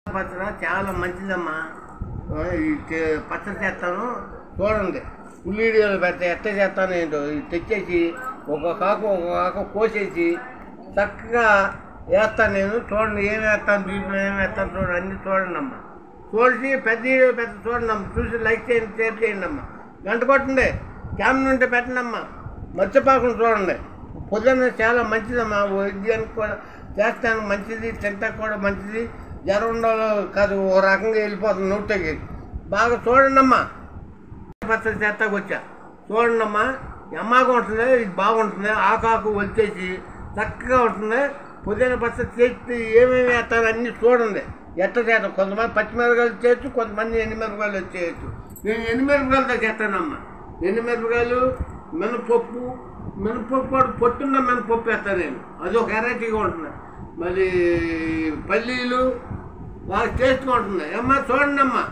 పచ్చడి చాలా మంచిదమ్మా. పచ్చడి చేస్తాను చూడండి. ఉల్లిడియోలు పెడితే ఎట్ట చేస్తాను ఏంటో తెచ్చేసి ఒక ఆకు కోసేసి చక్కగా వేస్తాను నేను. చూడండి ఏం వేస్తాను, దీంట్లో ఏం వేస్తాను చూడండి, అన్నీ చూడండి అమ్మా. చూసి పెద్ద చూడండి అమ్మ. చూసి లైక్ చేయండి, షేర్ చేయండి అమ్మా. గంట కొట్టండి, క్యామ్ ఉంటే పెట్టండి అమ్మా. మర్చిపోకుండా చూడండి. పొద్దున్న చాలా మంచిదమ్మా. వైద్యానికి కూడా చేస్తానికి మంచిది, తింటానికి కూడా మంచిది. జ్వరం ఉండాలో కాదు ఓ రకంగా వెళ్ళిపోతుంది నోటికి. బాగా చూడండి అమ్మా. పచ్చడి చేస్తాకు వచ్చా చూడండి అమ్మా. అమ్మాగా ఉంటుంది, ఇది బాగుంటుంది. ఆకాకు వచ్చేసి చక్కగా ఉంటుంది. పుదీనా పచ్చడి చేసి ఏమేమి వేస్తారు అన్నీ చూడండి ఎట్ట చేస్తాం. కొంతమంది పచ్చిమిరపకాయలు చేయొచ్చు, కొంతమంది ఎండుమిరపకాయలు చేయొచ్చు. నేను ఎండుమిరపకాయలతో చేస్తానమ్మా. ఎండుమిరపకాయలు, మినపప్పు కూడా పొట్టున్న మినపప్పు వేస్తాను నేను. అది ఒక వెరైటీగా ఉంటుంది. మరి పల్లీలు బాగా టేస్ట్గా ఉంటుంది అమ్మా. చూడండి అమ్మా.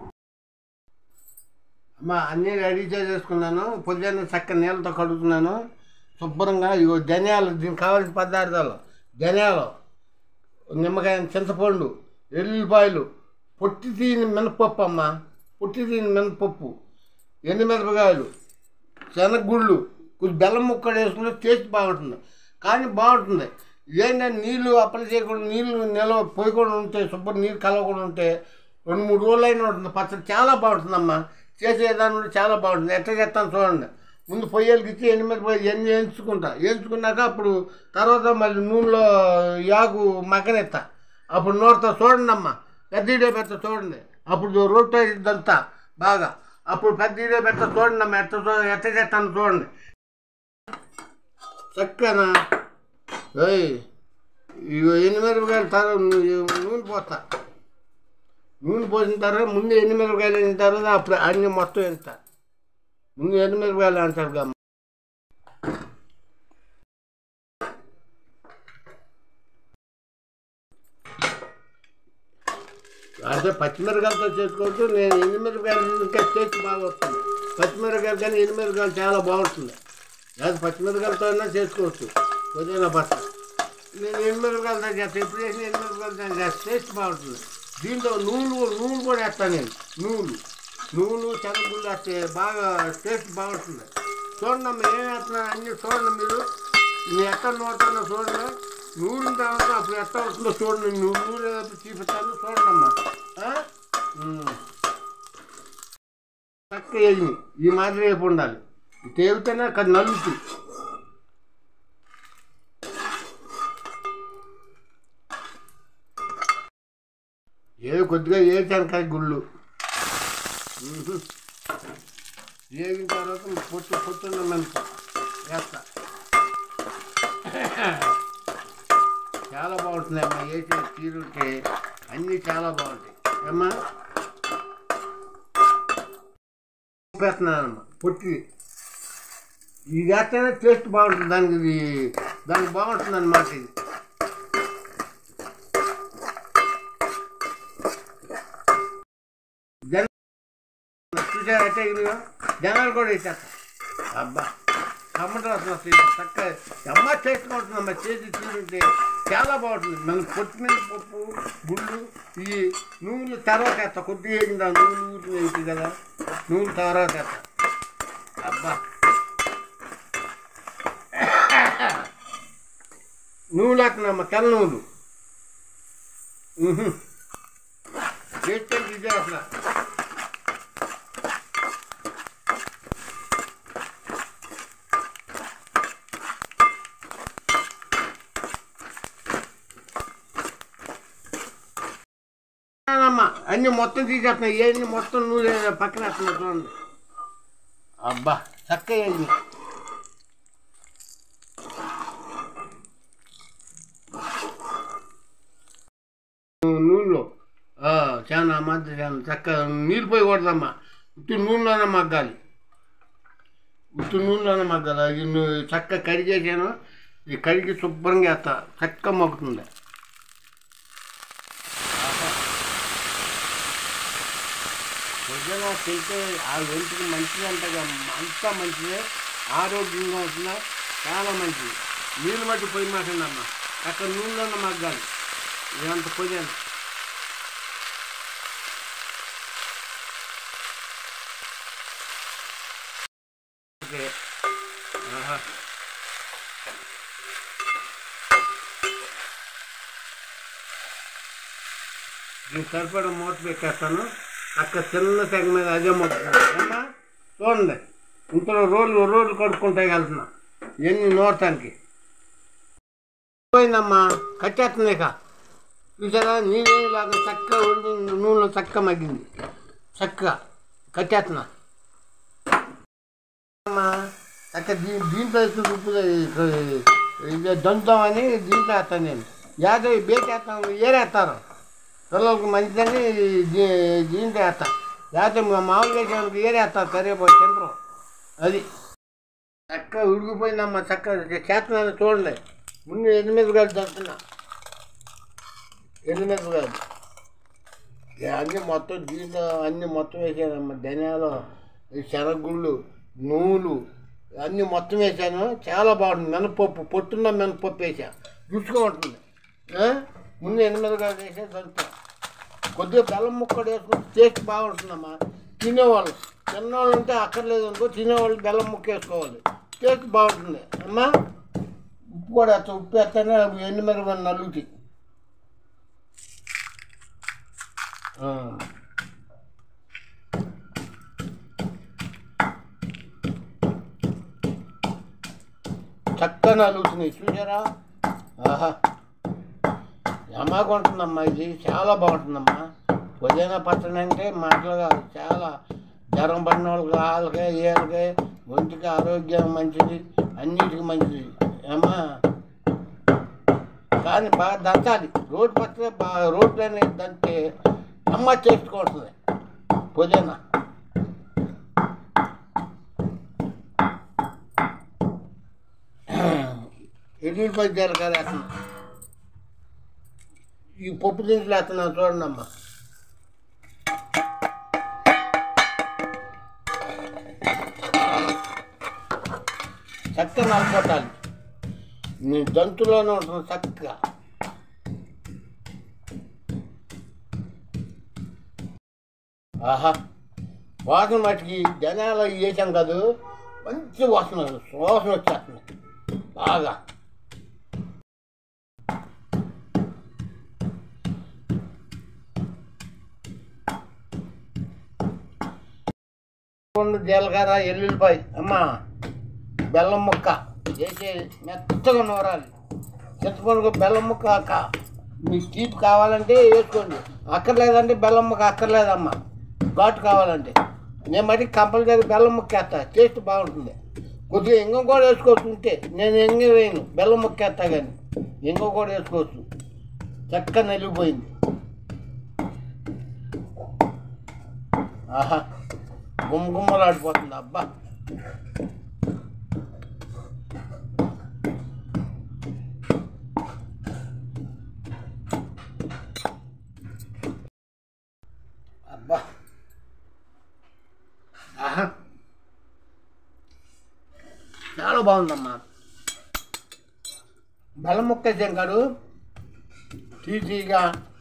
అమ్మా అన్నీ రెడీ చేసుకున్నాను. పొద్దున్న చక్కగా నీళ్ళతో కడుగుతున్నాను శుభ్రంగా. ఇగో ధనియాలు, దీనికి కావాల్సిన పదార్థాలు: ధనియాలు, నిమ్మకాయ, చింతపండు, ఎల్లుల్లిపాయలు, పొట్టి తీని మినపప్పు అమ్మ, పొట్టి తీని మినపప్పు, ఎండుమిరపకాయలు, శనగగుళ్ళు, కొంచెం బెల్లం ముక్కలు వేసుకుంటే టేస్ట్ బాగుంటుంది. కానీ బాగుంటుంది ఏంటంటే నీళ్ళు అప్లై చేయకుండా, నీళ్ళు నిల్వ పోయకుండా ఉంటే, శుభ్రం నీళ్ళు కలవకుండా ఉంటే 2-3 రోజులు అయినా ఉంటుంది. పచ్చడి చాలా బాగుంటుందమ్మా. చేసేదాన్ని చాలా బాగుంటుంది. ఎట్లా చేస్తాను చూడండి. ముందు పొయ్యలకి ఇచ్చి ఎండుమిరపకాయలు ఎన్ని వేయించుకున్నాక అప్పుడు తర్వాత మళ్ళీ నూనెలో యాగు మగ్గనెత్తా. అప్పుడు నోరుతో చూడండి అమ్మ. పెద్ద వీడియో పెడతా చూడండి. అప్పుడు రొట్టె ఇద్దంతా బాగా. అప్పుడు పెద్ద వీడియో పెడతా చూడండి అమ్మ. ఎట్ట చేస్తాను చూడండి. చక్కగా ఇగో ఎండుమిరపకాయలు తర్వాత నూనె పోస్తా. నూనె పోసిన తర్వాత ముందు ఎండుమిరపకాయలు వేసిన తర్వాత అప్పుడు అన్నీ మొత్తం వేస్తా. ముందు ఎండుమిరపకాయలు అంటారు అమ్మ. అదే పచ్చిమిరపకాయలతో చేసుకోవచ్చు. నేను ఎండుమిరపకాయలు ఇంకా టేస్ట్ బాగా వస్తుంది. పచ్చిమిరపకాయలు కానీ ఎండుమిరపకాయలు చాలా బాగుంటుంది. అది పచ్చిమిరపకాయలతో అయినా చేసుకోవచ్చు పుదీనా పచ్చడి. నేను ఎండుమిరపకాయలతో చేస్తాను. ఎప్పుడు చేసిన ఎండుమిరపకాయలతో చేస్తే టేస్ట్ బాగుంటుంది. దీంట్లో నూనె కూడా వేస్తాను నేను. నూనె శనగగుళ్ళు వేస్తే బాగా టేస్ట్ బాగుంటుంది. చూడండి అమ్మ ఏం వేస్తున్నాను అన్నీ చూడండి. మీరు ఎక్కడ నోడుతున్నా చూడండి. నూనె తర్వాత అప్పుడు ఎట్లా అవుతుందో చూడండి. నూనె చూపిస్తాను చూడండి అమ్మ. చక్కగా వేయి ఈ మాదిరి వేపు ఉండాలి. తేవితేనే అక్కడ నలుగుతూ ఏవి కొద్దిగా వేసాను గుళ్ళు వేగిన తర్వాత పొట్టున్న మెంత వేస్తా. చాలా బాగుంటుంది అమ్మా. వేసే తీరుంటే అన్నీ చాలా బాగుంటాయి అమ్మా. వేస్తున్నానమ్మా పొట్టి. ఇది వేస్తేనే టేస్ట్ బాగుంటుంది. దానికి బాగుంటుంది అన్నమాట. ఇది చూసారైతే జనాలు కూడా వేసేస్తా. అబ్బా టమాటా వస్తుంది చక్కగా అమ్మ టేస్ట్గా ఉంటుందమ్మా. చేసి తీరుంటే చాలా బాగుంటుంది. మనం పొట్టిన పప్పు గుళ్ళు ఈ నూనెలు తర్వాత వేస్తా. కొద్దిగా వేసిందా నూనె వేసి కదా, నూనె తర్వాత వేస్తా. అబ్బా నూనెలు వేస్తున్నామ్మా. తెల్ల నూనెలు చేస్తే ఇదే అసలు. అమ్మా అన్నీ మొత్తం తీసేస్తున్నాయి. ఏమి మొత్తం నూనె పక్కన వేస్తున్నా చూడండి. అబ్బా చక్కగా వేయండి. నూనెలో చాలా మధ్య చాలా చక్కగా నీళ్ళు పోయి కొడదమ్మా. ఉత్తి నూనెలోనే మగ్గాలి. అది చక్కగా కడిగేసాను. ఈ కడిగి శుభ్రంగా వేస్తా. చక్కగా మగ్గుతుంది. పొద్దున తింటే ఆ ఒంటికి మంచిది అంటగా. అంతా మంచిదే, ఆరోగ్యంగా ఉంటుందా, చాలా మంచిది. నీళ్ళు మట్టి పొయ్యి మాకండి అమ్మ. అక్కడ నూనెలో మగ్గాలి. ఇదంత పొయ్యి నేను సరిపడా మూత పెట్టేస్తాను. అక్కడ చిన్న తెగ మీద అదే మూత ఏమా చూడండి. ఇంతలో రోడ్లు కడుక్కుంటే వెళ్తున్నా ఇవన్నీ నూరటానికి. పోయిందమ్మా, కట్టేస్తుంది ఇక. చూసారా నీళ్ళలాగా చక్కగా ఉండి నూనెలో చక్కగా మగ్గింది. చక్కగా కట్టేస్తున్నా అమ్మా. చక్కగా దీంట్లో ఉప్పు దంచుతామని దీంట్లో వేస్తాను నేను. యాదవ్ బేకేస్తాను, ఏరేస్తారు పిల్లలకు మంచిదని దీంట్లో వేస్తాను. లేకపోతే మామూలుగా వేసేవాళ్ళకి ఏరేస్తారు, కరివేపాకు తింటారు. అది చక్కగా ఉడికిపోయిందమ్మా. చక్కగా చేస్తున్నాను చూడండి. ముందు ఎండుమిరపకాయలు దంచుతున్నా. ఎండుమిరపకాయలు అన్నీ మొత్తం దీంట్లో అన్నీ మొత్తం వేసానమ్మా. ధనియాలు, శనగగుళ్ళు, నువ్వులు అన్నీ మొత్తం వేసాను. చాలా బాగుంటుంది. మినపప్పు పొట్టున్న మినపప్పు వేసా, రుచిగా ఉంటుంది. ముందు ఎండుమిరపకాయలు వేసా దంచుతా. కొద్దిగా బెల్లం ముక్క వేసుకుంటే టేస్ట్ బాగుంటుందమ్మా. తినేవాళ్ళు తిన్నవాళ్ళు ఉంటే అక్కర్లేదు అనుకో, తినేవాళ్ళు బెల్లం ముక్క వేసుకోవాలి, టేస్ట్ బాగుంటుంది అమ్మా. ఉప్పు కూడా వేస్తా. ఉప్పు వేస్తానే ఎండుమిరపకాయలు నలుగుతాయి. చక్కగా నలుగుతున్నాయి చూసారా. ఆహా యమాగా ఉంటుందమ్మా. ఇది చాలా బాగుంటుందమ్మా. పుదీనా పచ్చడి అంటే మాటలు కాదు. చాలా జ్వరం పడిన వాళ్ళకి, వాళ్ళకి వీళ్ళకి ఒంటికి ఆరోగ్యం మంచిది, అన్నిటికీ మంచిది అమ్మా. కానీ బాగా దంచాలి. రోడ్డు పచ్చడి బాగా రోడ్లు అనేది దంటే అమ్మ చేసుకుంటుంది. పుదీనా ఎల్లుల్లిపాయ జీలకర్ర వేస్తున్నాం. ఈ పప్పు దినుసులు వేస్తున్నాం చూడండి అమ్మ. చక్కగా నలుపుకోవాలి. నీ దంతులోనే ఉంటుంది చక్కగా. ఆహా వాసన మట్టికి జనాలు వేసాం కాదు, మంచి వాసన వచ్చేస్తుంది బాగా. జీలకర్ర, ఎల్లుల్లిపాయ అమ్మ, బెల్లం ముక్క వేసి మెత్తగా నూరాలి. చింతపండు బెల్లం ముక్క మీకు తీపి కావాలంటే వేసుకోండి, అక్కర్లేదంటే బెల్లం ముక్క అక్కర్లేదమ్మా. ఘాటు కావాలంటే నేను మటుకు కంపల్సరీ బెల్లం ముక్క వేస్తా, టేస్ట్ బాగుంటుంది. కొద్దిగా ఇంగ కూడా వేసుకోవచ్చు. ఉంటే నేను ఇంగ వేయను, బెల్లం ముక్క వేస్తా. కానీ ఇంగ కూడా వేసుకోవచ్చు. చక్కగా నలిగిపోయింది. ఆహా గుమ్మలాడిపోతుంది అబ్బా. అబ్బా ఆహా చాలా బాగుందమ్మా. బెల్లం ముక్క వేసాం కాదు, తీసిగా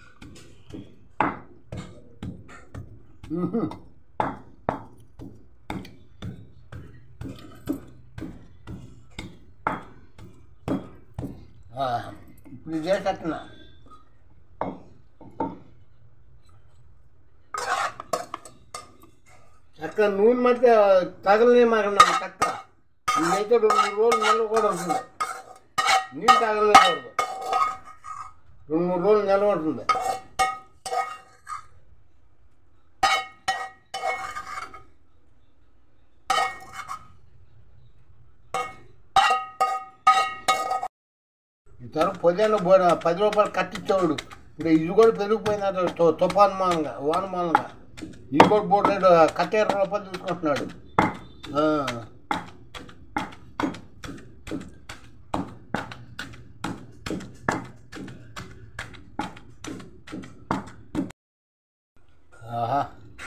ఇప్పుడు చేసేస్తున్నా. చక్కగా నూనె మధ్య తగలనే మాకున్నాను. చక్క ఇదైతే 2-3 రోజులు నిల్వ కూడా ఉంటుంది. నీళ్ళు తగలనేకూడదు, 2-3 రోజులు నిల్వ ఉంటుంది. ఈ తరం పుదీనా 10 రూపాయలు కట్టించేవాడు. ఇప్పుడు ఇది కూడా పెరిగిపోయినాడు తుఫాను మూలంగా, వాన మూలంగా. ఇది కూడా బోర్డు కట్ట 20 రూపాయలు తీసుకుంటున్నాడు. ఆహా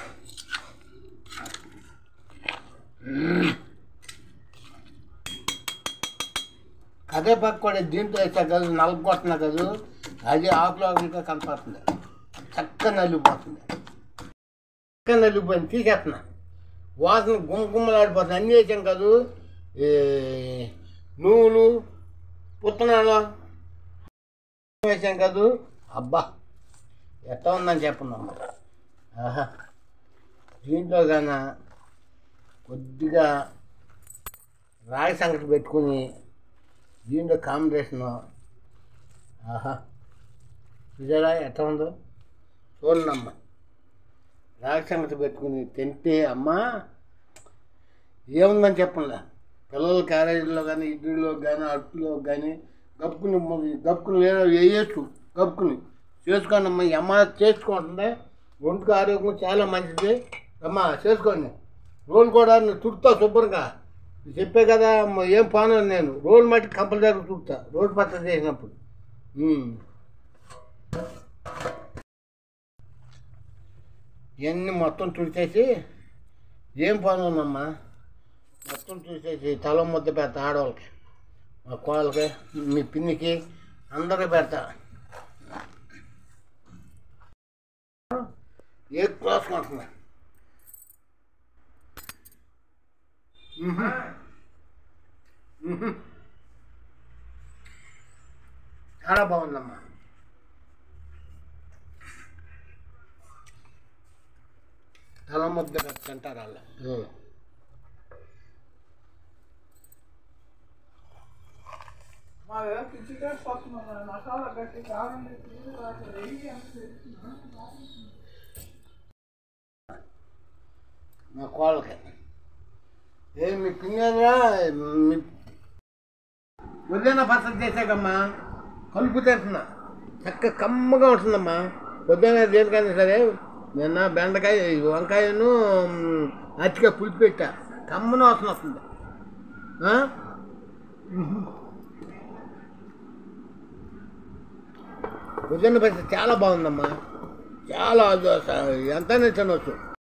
కరివేపాకు కూడా దీంట్లో వేసా కదా, నలుపుకొస్తున్నా కదా, అది ఆకులో కనపడుతుంది. చక్కగా నలిగిపోతుంది. చక్కగా నలిగిపోయింది, తీసేస్తున్నా. వాసన గుమ్మలాడిపోతుంది. అన్నీ వేసాం కాదు, నువ్వులు, పుత్తనాలు వేసాం కాదు. అబ్బా ఎట్లా ఉందని చెప్పండమ్మా. ఆహా, దీంట్లో కన్నా కొద్దిగా రాగి సంగటి పెట్టుకుని దీంట్లో కాంబినేషను ఆహా, చూసారా ఎట్లా ఉందో చూడండమ్మా. రాగి సంగటి పెట్టుకుని తింటే అమ్మా ఏముందని చెప్పండి. పిల్లల క్యారేజీలో కానీ ఇడ్లీలో కానీ అట్టులో కానీ గప్పుకుని లేదా వేయచ్చు, గప్పుకుని చేసుకోండి అమ్మ. ఈ అమ్మ చేసుకుంటుందే ఒంటికి ఆరోగ్యం చాలా మంచిది అమ్మ, చేసుకోండి. రోల్ కూడా తుడుతా శుభ్రంగా, చెప్పే కదా ఏం పాను నేను రోల్ మట్టి కంపల్సరీ తుడుతా రోడ్డు పచ్చడి చేసినప్పుడు. ఇవన్నీ మొత్తం తుడిచేసి ఏం పని ఉందమ్మా మొత్తం చూసేసి తల ముద్ద పెడతా ఆడవాళ్ళకి, మా కోళ్ళకి, మీ పిన్నికి అందరికీ పెడతా. ఏ క్లాస్ కొంటున్నా చాలా బాగుందమ్మా. తల ముద్ద తింటారు వాళ్ళ పిల్లలు. మా కోళ్ళకి మీ పిన్నరా మీ పొద్దున్న పచ్చడి చేసాకమ్మా కలుపు తింటున్నా చక్కగా కమ్మగా ఉంటుందమ్మా. పొద్దున్న దేనికైనా సరే నిన్న బెండకాయ వంకాయను అరటికాయ పులిపి పెట్టా, కమ్మన వాసన వస్తుంది. పొద్దున్న పచ్చడి చాలా బాగుందమ్మా, చాలా ఎంతైనా తినవచ్చు.